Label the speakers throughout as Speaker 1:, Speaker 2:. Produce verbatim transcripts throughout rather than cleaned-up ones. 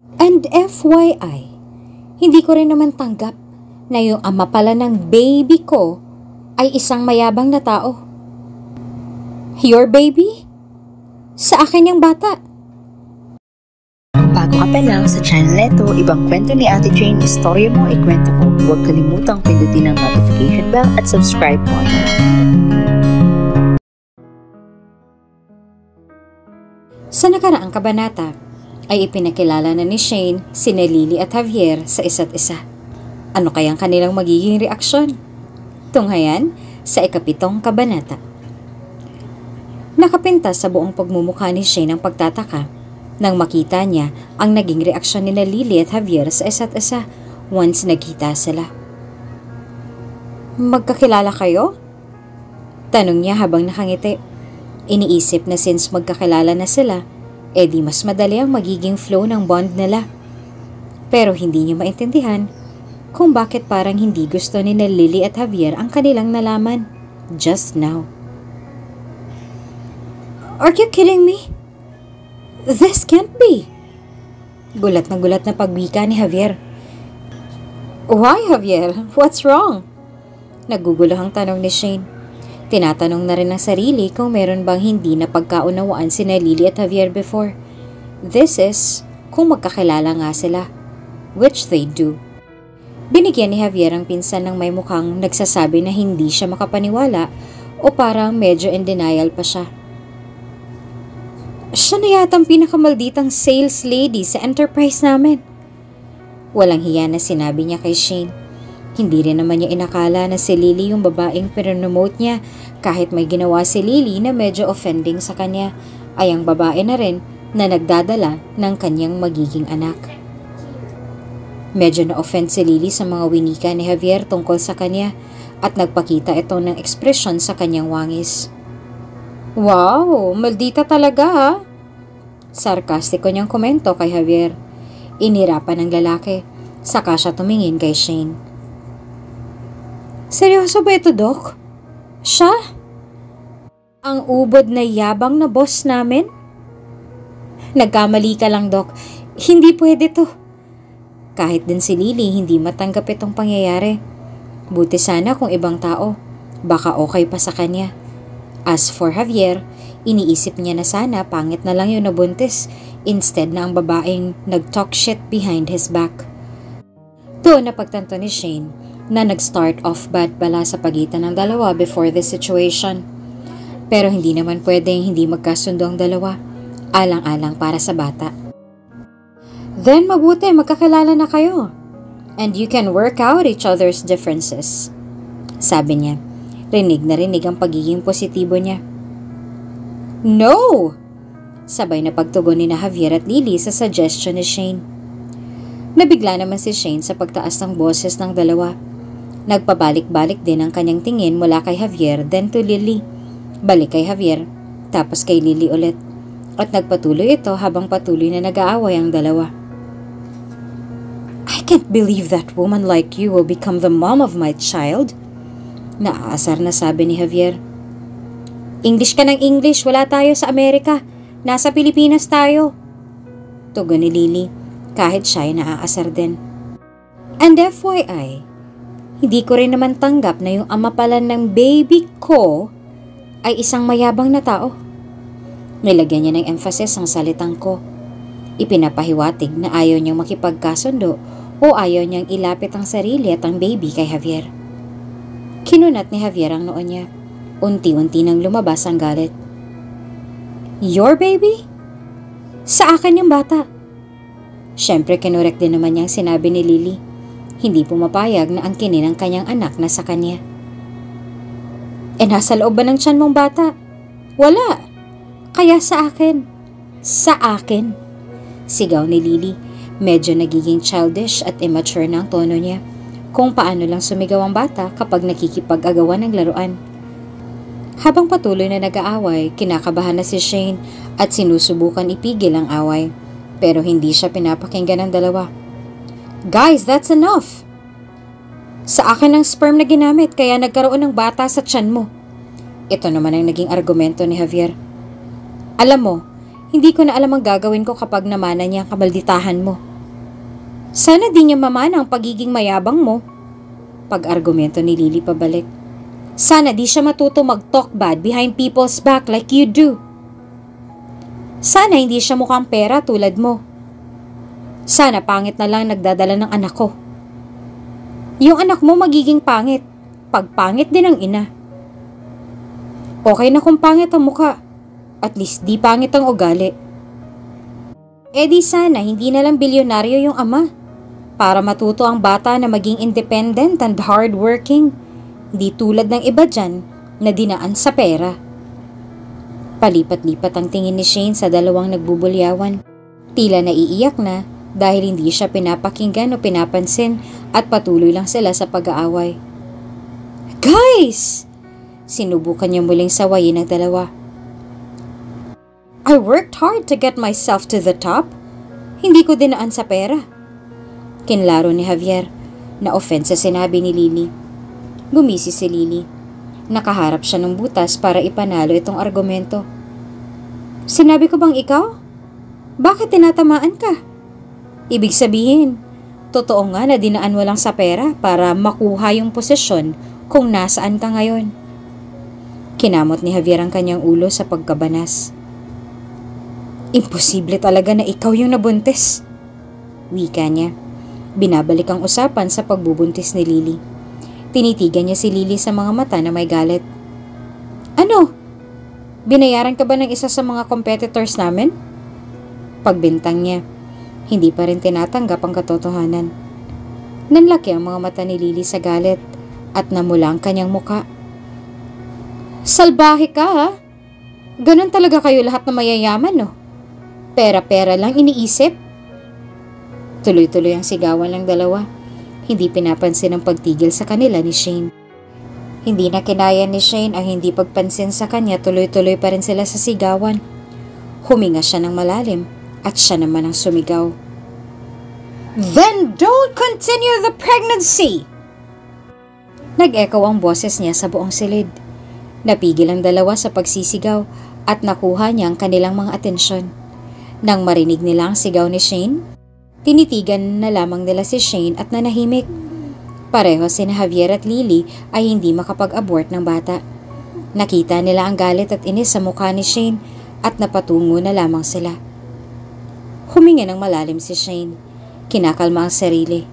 Speaker 1: And F Y I, hindi ko rin naman tanggap na yung ama pala ng baby ko ay isang mayabang na tao. Your baby? Sa akin yung bata.
Speaker 2: Kung bago ka pa lang sa channel neto, ibang kwento ni Ate Jane, istorya mo, ikwento ko. Huwag kalimutang pindutin ang notification bell at subscribe mo.
Speaker 1: Sa nakaraang kabanata, ay ipinakilala na ni Shane sina Lily at Javier sa isa't isa. Ano kayang kanilang magiging reaksyon? Tunghayan sa ikapitong kabanata. Nakapintas sa buong pagmumukha ni Shane ang pagtataka nang makita niya ang naging reaksyon ni Lily at Javier sa isa't isa once nagkita sila. Magkakilala kayo? Tanong niya habang nakangiti. Iniisip na since magkakilala na sila, edi mas madali ang magiging flow ng bond nila. Pero hindi niya maintindihan kung bakit parang hindi gusto ni na Lily at Javier ang kanilang nalaman just now. Are you kidding me? This can't be. Gulat na gulat na pagwika ni Javier. Why, Javier? What's wrong? Naguguluhang tanong ni Shane. Tinatanong na rin ng sarili kung meron bang hindi na pagkaunawaan sina Lily at Javier before. This is kung magkakilala nga sila, which they do. Binigyan ni Javier ang pinsan ng may mukhang nagsasabi na hindi siya makapaniwala o parang medyo in denial pa siya. Siya na yatang pinakamalditang sales lady sa enterprise namin. Walang hiya na sinabi niya kay Shane. Hindi rin naman niya inakala na si Lily yung babaeng pinromote niya kahit may ginawa si Lily na medyo offending sa kanya ay ang babae na rin na nagdadala ng kanyang magiging anak. Medyo na-offend si Lily sa mga winika ni Javier tungkol sa kanya at nagpakita ito ng ekspresyon sa kanyang wangis. Wow, maldita talaga ha? Sarkastiko niyang komento kay Javier. Inirapan ng lalaki, saka siya tumingin kay Shane. Seryoso ba ito, Doc? Siya? Ang ubod na yabang na boss namin? Nagkamali ka lang, Doc. Hindi pwede to. Kahit din si Lily hindi matanggap itong pangyayari. Buti sana kung ibang tao. Baka okay pa sa kanya. As for Javier, iniisip niya na sana pangit na lang yung nabuntis instead na ang babaeng nag-talk shit behind his back. Doon napagtanto ni Shane na nag-start off bad bala sa pagitan ng dalawa before this situation. Pero hindi naman pwedeng hindi magkasundo ang dalawa, alang-alang para sa bata. Then mabuti magkakilala na kayo, and you can work out each other's differences. Sabi niya, rinig na rinig ang pagiging positibo niya. No! Sabay na pagtugon ni na Javier at Lily sa suggestion ni Shane. Nabigla naman si Shane sa pagtaas ng boses ng dalawa. Nagpabalik-balik din ang kanyang tingin mula kay Javier then to Lily. Balik kay Javier, tapos kay Lily ulit. At nagpatuloy ito habang patuloy na nag-aaway ang dalawa. I can't believe that woman like you will become the mom of my child. Naaasar na sabi ni Javier. English ka ng English, wala tayo sa Amerika. Nasa Pilipinas tayo. Tugon ni Lily, kahit siya ay naaasar din. And F Y I, hindi ko rin naman tanggap na yung ama pala ng baby ko ay isang mayabang na tao. Nilagyan niya ng emphasis ang salitang ko. Ipinapahiwatig na ayaw niyang makipagkasundo o ayaw niyang ilapit ang sarili at ang baby kay Javier. Kinunat ni Javier ang noon niya. Unti-unti nang lumabas ang galit. Your baby? Sa akin yung bata. Siyempre kinurek din naman niyang sinabi ni Lily. Hindi pumapayag na ang kinin ng kanyang anak na sa kanya. E nasa loob ba ng tiyan mong bata? Wala. Kaya sa akin. Sa akin. Sigaw ni Lily. Medyo nagiging childish at immature na ang tono niya. Kung paano lang sumigaw ang bata kapag nakikipag-agawan ng laruan. Habang patuloy na nag-aaway, kinakabahan na si Shane at sinusubukan ipigil ang away. Pero hindi siya pinapakinggan ng dalawa. Guys, that's enough! Sa akin ang sperm na ginamit kaya nagkaroon ng bata sa tiyan mo. Ito naman ang naging argumento ni Javier. Alam mo, hindi ko na alam ang gagawin ko kapag namana niya ang kamalditahan mo. Sana di niya mamana ang pagiging mayabang mo. Pag-argumento ni Lily pabalik. Sana di siya matuto mag-talk bad behind people's back like you do. Sana hindi siya mukhang pera tulad mo. Sana pangit na lang nagdadala ng anak ko. Yung anak mo magiging pangit, pag pangit din ang ina. Okay na kung pangit ang mukha, at least di pangit ang ugali. Eh di sana hindi na lang bilyonaryo yung ama, para matuto ang bata na maging independent and hardworking, di tulad ng iba dyan na dinaan sa pera. Palipat-lipat ang tingin ni Shane sa dalawang nagbubulyawan. Tila naiiyak na dahil hindi siya pinapakinggan o pinapansin at patuloy lang sila sa pag-aaway. Guys! Sinubukan niya muling sawayin ng dalawa. I worked hard to get myself to the top. Hindi ko dinaan sa pera. Kinlaro ni Javier na offense sa sinabi ni Lily. Gumisi si Lily. Nakaharap siya ng butas para ipanalo itong argumento. Sinabi ko bang ikaw? Bakit tinatamaan ka? Ibig sabihin, totoo nga na dinaan mo lang sa pera para makuha yung posisyon kung nasaan ka ngayon. Kinamot ni Javier ang kanyang ulo sa pagkabanas. Imposible talaga na ikaw yung nabuntis. Wika niya. Binabalik ang usapan sa pagbubuntis ni Lily. Tinitigan niya si Lily sa mga mata na may galit. Ano? Binayaran ka ba ng isa sa mga competitors namin? Pagbintang niya. Hindi pa rin tinatanggap ang katotohanan. Nanlaki ang mga mata ni Lily sa galit at namula ang kanyang muka. Salbahe ka ha? Ganon talaga kayo lahat na mayayaman no? Pera-pera lang iniisip. Tuloy-tuloy ang sigawan ng dalawa. Hindi pinapansin ang pagtigil sa kanila ni Shane. Hindi na kinaya ni Shane ang hindi pagpansin sa kanya, tuloy-tuloy pa rin sila sa sigawan. Huminga siya ng malalim at siya naman ang sumigaw. Then don't continue the pregnancy! Nag-echo ang boses niya sa buong silid. Napigil ang dalawa sa pagsisigaw at nakuha niya ang kanilang mga atensyon. Nang marinig nila ang sigaw ni Shane, tinitigan na lamang nila si Shane at nanahimik. Pareho sina Javier at Lily ay hindi makapag-abort ng bata. Nakita nila ang galit at inis sa mukha ni Shane at napatungo na lamang sila. Huminga ng malalim si Shane. Kinakalma ang sarili.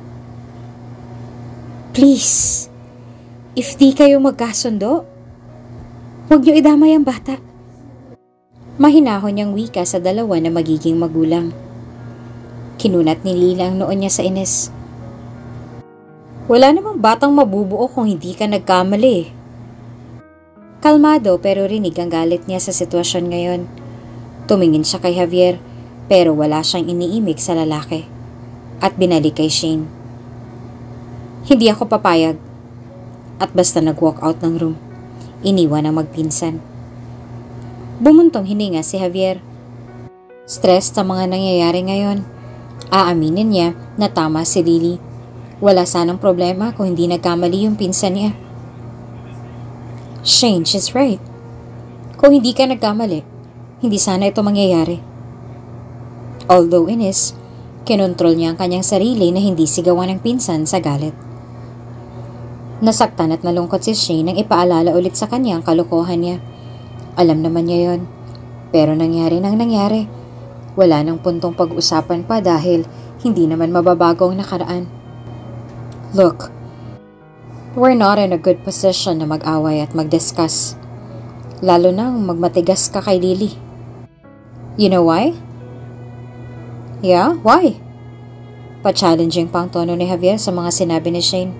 Speaker 1: Please, if di kayo magkasundo, huwag niyo idamay ang bata. Mahinahon niyang wika sa dalawa na magiging magulang. Kinunat ni Lila ang noon niya sa inis. Wala namang batang mabubuo kung hindi ka nagkamali. Kalmado pero rinig ang galit niya sa sitwasyon ngayon. Tumingin siya kay Javier pero wala siyang iniimik sa lalaki. At binalik kay Shane. Hindi ako papayag. At basta nag-walk out ng room, iniwan ang magpinsan. Bumuntong hininga si Javier. Stress sa mga nangyayari ngayon. Aaminin niya na tama si Lily. Wala sanang problema kung hindi nagkamali yung pinsan niya. Shane, she's right. Kung hindi ka nagkamali, hindi sana ito mangyayari. Although inis, kinontrol niya ang kanyang sarili na hindi sigawan ng pinsan sa galit. Nasaktan at nalungkot si Shane nang ipaalala ulit sa kanya ang kalokohan niya. Alam naman niya yon, pero nangyari nang nangyari. Wala nang puntong pag-usapan pa dahil hindi naman mababago ang nakaraan. Look, we're not in a good position na mag-away at mag-discuss. Lalo nang magmatigas ka kay Lily. You know why? Yeah, why? Pa-challenging pang tono ni Javier sa mga sinabi ni Shane.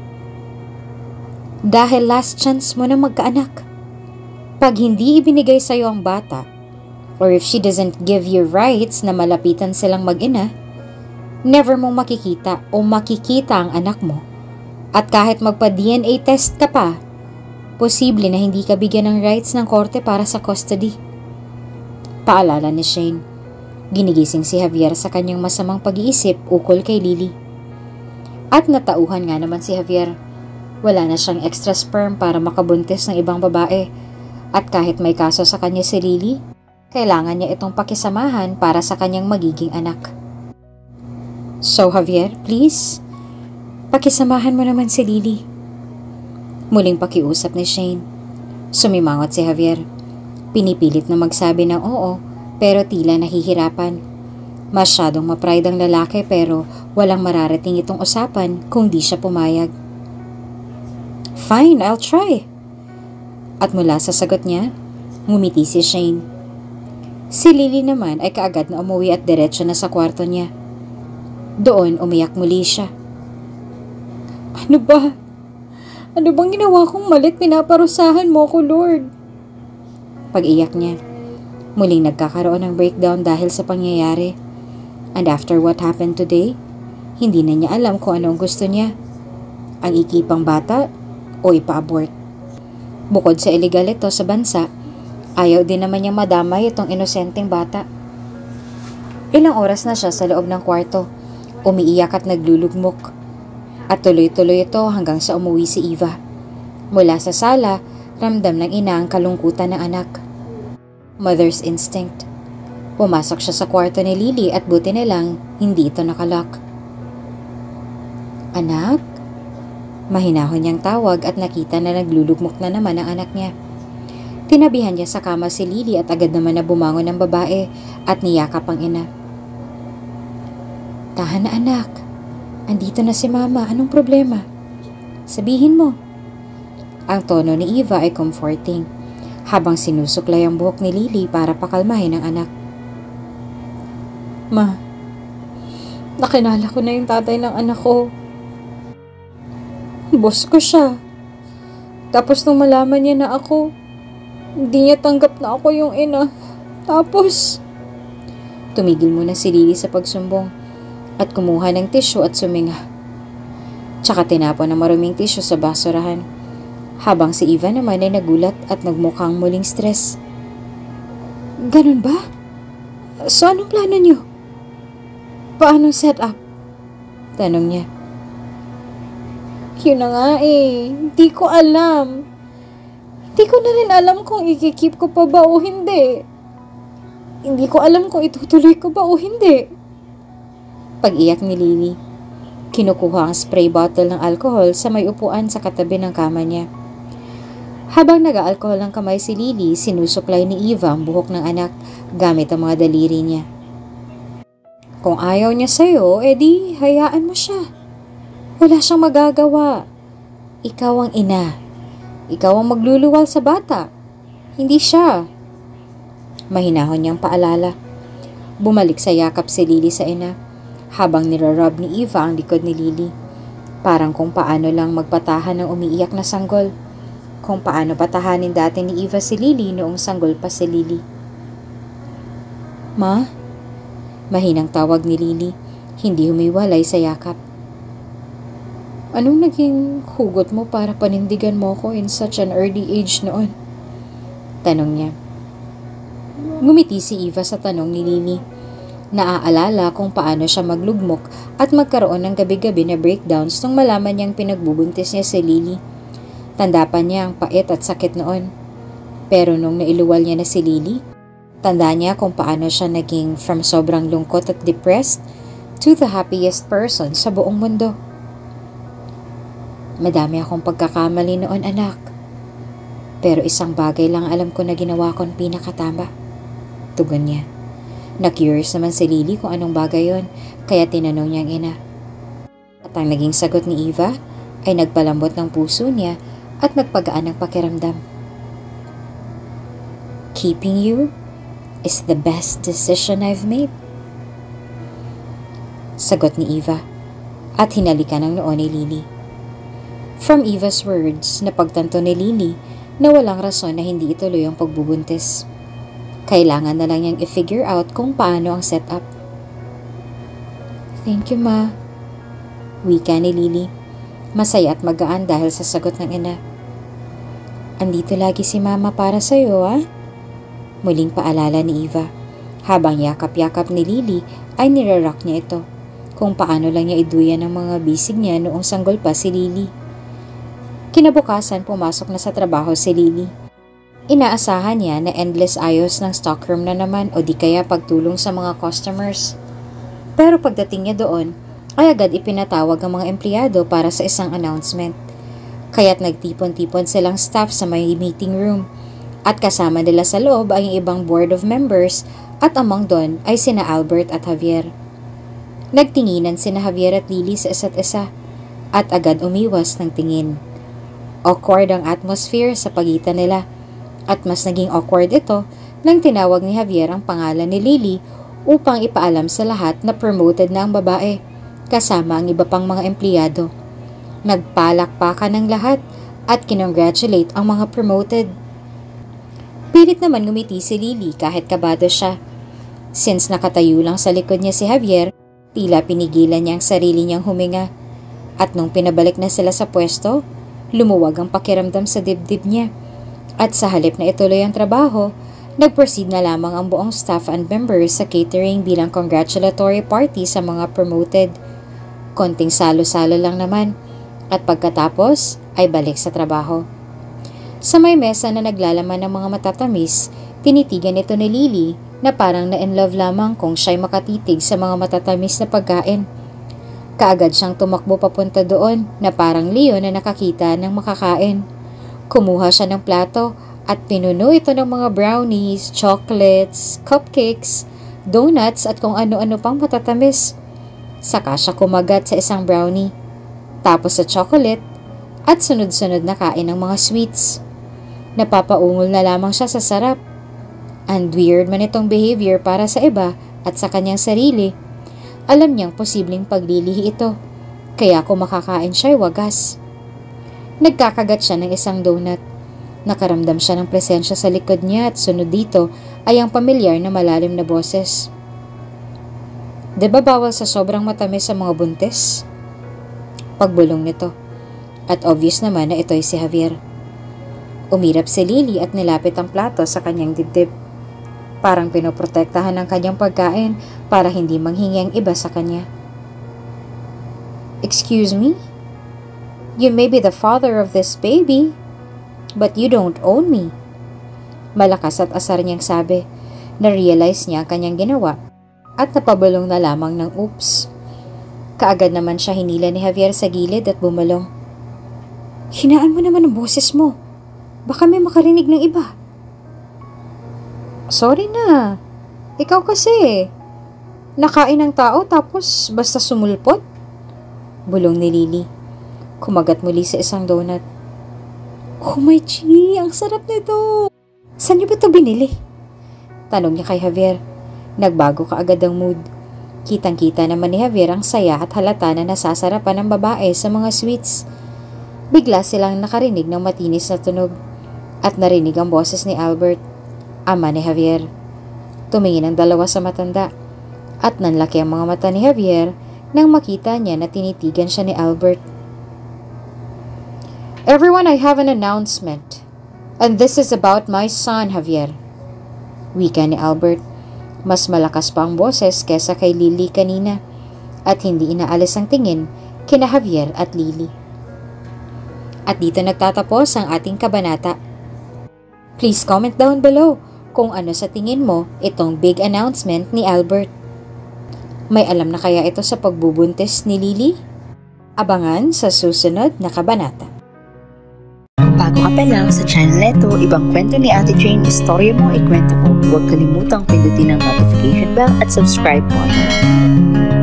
Speaker 1: Dahil last chance mo na magkaanak. Pag hindi ibinigay sa'yo ang bata, or if she doesn't give you rights na malapitan silang mag-ina, never mong makikita o makikita ang anak mo. At kahit magpa-D N A test ka pa, posible na hindi ka bigyan ng rights ng korte para sa custody. Paalala ni Shane. Ginigising si Javier sa kanyang masamang pag-iisip ukol kay Lily. At natauhan nga naman si Javier. Wala na siyang extra sperm para makabuntis ng ibang babae. At kahit may kaso sa kanya si Lily, kailangan niya itong pakisamahan para sa kanyang magiging anak. So Javier, please, pakisamahan mo naman si Lily. Muling pakiusap ni Shane. Sumimangot si Javier. Pinipilit na magsabi ng oo, pero tila nahihirapan. Masyadong ma-pride ang lalaki pero walang mararating itong usapan kung di siya pumayag. Fine, I'll try. At mula sa sagot niya, ngumiti si Shane. Si Lily naman ay kaagad na umuwi at diretso na sa kwarto niya. Doon umiyak muli siya. Ano ba? Ano bang ginawa kong malit? Pinaparusahan mo ko, Lord. Pag-iyak niya, muling nagkakaroon ng breakdown dahil sa pangyayari. And after what happened today, hindi na niya alam kung ano ang gusto niya. Ang ikipang bata o ipa-abort. Bukod sa illegal ito sa bansa, ayaw din naman niya madamay itong inosenteng bata. Ilang oras na siya sa loob ng kwarto, umiiyak at naglulugmok. At tuloy-tuloy ito hanggang sa umuwi si Eva. Mula sa sala, ramdam ng ina ang kalungkutan ng anak. Mother's instinct. Pumasok siya sa kwarto ni Lily at buti na lang hindi ito nakalock. Anak? Mahinahon niyang tawag at nakita na naglulugmok na naman ang anak niya. Tinabihan niya sa kama si Lily at agad naman na bumangon ang babae at niyakap ang ina. Tahan na anak. Andito na si mama. Anong problema? Sabihin mo. Ang tono ni Eva ay comforting habang sinusuklay ang buhok ni Lily para pakalmahin ang anak. Ma, nakilala ko na yung tatay ng anak ko. Boss ko siya. Tapos nung malaman niya na ako, hindi niya tanggap na ako yung ina. Tapos, tumigil muna si Lily sa pagsumbong at kumuha ng tissue at suminga. Tsaka tinapon ang maruming tissue sa basurahan. Habang si Eva naman ay nagulat at nagmukhang muling stress. Ganun ba? So anong plano niyo? Paano set up? Tanong niya. Yun na nga eh. Hindi ko alam. Hindi ko na rin alam kung ikikip ko pa ba o hindi. Hindi ko alam kung itutuloy ko ba o hindi. Pag-iyak ni Lily, kinukuha ang spray bottle ng alcohol sa may upuan sa katabi ng kama niya. Habang nag-aalkohol ng kamay si Lily, sinusuklay ni Eva ang buhok ng anak gamit ang mga daliri niya. Kung ayaw niya sa'yo, edi hayaan mo siya. Wala siyang magagawa. Ikaw ang ina. Ikaw ang magluluwal sa bata. Hindi siya. Mahinahon niyang paalala. Bumalik sa yakap si Lily sa ina, habang nirarub ni Eva ang likod ni Lily. Parang kung paano lang magpatahan ng umiiyak na sanggol. Kung paano patahanin dati ni Eva si Lily noong sanggol pa si Lily. Ma? Mahinang tawag ni Lily, hindi humiwalay sa yakap. Anong naging hugot mo para panindigan mo ko in such an early age noon? Tanong niya. Ngumiti si Eva sa tanong ni Lily. Naaalala kung paano siya maglugmok at magkaroon ng gabi-gabi na breakdowns nung malaman niyang pinagbubuntis niya si Lily. Tanda pa niya ang pait at sakit noon. Pero nung nailuwal niya na si Lily, tanda niya kung paano siya naging from sobrang lungkot at depressed to the happiest person sa buong mundo. Madami akong pagkakamali noon, anak. Pero isang bagay lang alam ko na ginawa kong pinakatama. Tugon niya. Na-curious naman si Lily kung anong bagay yon, kaya tinanong niya ang ina. At ang naging sagot ni Eva ay nagpalambot ng puso niya at nagpagaan ng pakiramdam. Keeping you is the best decision I've made. Sagot ni Eva at hinalikan ng noo ni Lily. From Eva's words, napagtanto ni Lily na walang rason na hindi ituloy ang pagbubuntis. Kailangan na lang niyang i-figure out kung paano ang setup. Thank you, Ma. Wika ni Lily. Masaya at magaan dahil sa sagot ng ina. Andito lagi si Mama para sa'yo, ah? Muling paalala ni Eva. Habang yakap-yakap ni Lily ay nirarock niya ito. Kung paano lang niya iduyan ang mga bisig niya noong sanggol pa si Lily. Kinabukasan pumasok na sa trabaho si Lily. Inaasahan niya na endless ayos ng stockroom na naman o di kaya pagtulong sa mga customers. Pero pagdating niya doon, ay agad ipinatawag ang mga empleyado para sa isang announcement. Kaya't nagtipon-tipon silang staff sa may meeting room at kasama nila sa loob ay ibang board of members at among doon ay sina Albert at Javier. Nagtinginan sina Javier at Lily sa isa't isa at agad umiwas ng tingin. Awkward ang atmosphere sa pagitan nila at mas naging awkward ito nang tinawag ni Javier ang pangalan ni Lily upang ipaalam sa lahat na promoted na ang babae kasama ang iba pang mga empleyado. Nagpalakpakan ng lahat at kinongratulate ang mga promoted. Pilit naman ngumiti si Lily kahit kabado siya. Since nakatayo lang sa likod niya si Javier, tila pinigilan niya ang sarili niyang huminga. At nung pinabalik na sila sa pwesto, lumuwag ang pakiramdam sa dibdib niya. At sa halip na ituloy ang trabaho, nag-proceed na lamang ang buong staff and members sa catering bilang congratulatory party sa mga promoted. Konting salo-salo lang naman. At pagkatapos ay balik sa trabaho. Sa may mesa na naglalaman ng mga matatamis, tinitigan ito ni Lily na parang na-in-love lamang kung siya'y makatitig sa mga matatamis na pagkain. Kaagad siyang tumakbo papunta doon na parang leon na nakakita ng makakain. Kumuha siya ng plato at pinuno ito ng mga brownies, chocolates, cupcakes, donuts at kung ano-ano pang matatamis. Saka siya kumagat sa isang brownie, tapos sa chocolate, at sunod-sunod na kain ng mga sweets. Napapaungol na lamang siya sa sarap. And weird man itong behavior para sa iba at sa kanyang sarili. Alam niyang posibleng paglilihi ito, kaya kung makakain siya'y wagas. Nagkakagat siya ng isang donut. Nakaramdam siya ng presensya sa likod niya at sunod dito ay ang pamilyar na malalim na boses. Diba bawal sa sobrang matamis sa mga buntis? Pagbulong nito. At obvious naman na ito'y si Javier. Umirap si Lily at nilapit ang plato sa kanyang dibdib. Parang pinoprotektahan ang kanyang pagkain para hindi manghingi ang iba sa kanya. Excuse me? You may be the father of this baby, but you don't own me. Malakas at asar niyang sabi. Na-realize niya ang kanyang ginawa at napabulong na lamang ng oops. Kaagad naman siya hinila ni Javier sa gilid at bumalong. Hinaan mo naman ang boses mo. Baka may makarinig ng iba. Sorry na. Ikaw kasi. Nakain ng tao tapos basta sumulpot? Bulong ni Lily. Kumagat muli sa isang donut. Oh my gee, ang sarap nito. Saan niyo ba ito binili? Tanong niya kay Javier. Nagbago kaagad ang mood. Kitang-kita naman ni Javier ang saya at halata na nasasarapan ng babae sa mga sweets. Bigla silang nakarinig ng matinis na tunog at narinig ang boses ni Albert, ama ni Javier. Tumingin ang dalawa sa matanda at nanlaki ang mga mata ni Javier nang makita niya na tinitigan siya ni Albert. Everyone, I have an announcement. And this is about my son, Javier. Wika ni Albert. Mas malakas pa ang boses kesa kay Lily kanina at hindi inaalis ang tingin kina Javier at Lily. At dito nagtatapos ang ating kabanata. Please comment down below kung ano sa tingin mo itong big announcement ni Albert. May alam na kaya ito sa pagbubuntis ni Lily? Abangan sa susunod na kabanata.
Speaker 2: Bago ka pa lang sa channel neto, ibang kwento ni Ate Jane, istorya mo, ikwento ko. Huwag kalimutang pindutin ang notification bell at subscribe button.